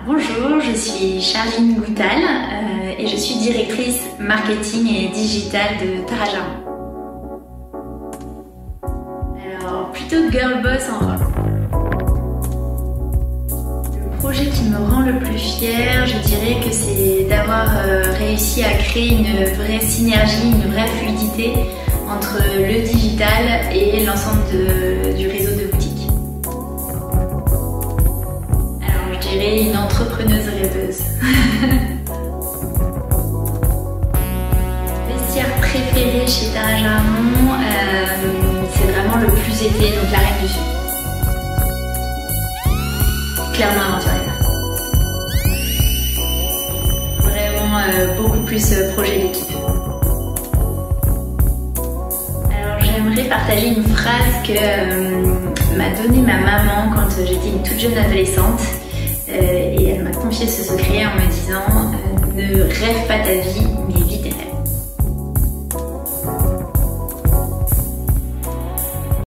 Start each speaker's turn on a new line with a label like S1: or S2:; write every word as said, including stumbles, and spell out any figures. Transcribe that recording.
S1: Bonjour, je suis Charline Goutal euh, et je suis directrice marketing et digital de Tarajaron. Alors, plutôt girl boss en robe. Le projet qui me rend le plus fière, je dirais que c'est d'avoir euh, réussi à créer une vraie synergie, une vraie fluidité entre le digital et l'ensemble du réseau de boutiques. Une entrepreneuse rêveuse. Vestiaire préféré chez Tarajaron, euh, c'est vraiment le plus été, donc la Reine du Sud. Clairement aventurière. Vraiment euh, beaucoup plus euh, projet d'équipe. Alors j'aimerais partager une phrase que euh, m'a donnée ma maman quand j'étais une toute jeune adolescente. Euh, et elle m'a confié ce secret en me disant euh, ne rêve pas ta vie, mais vis tes rêves.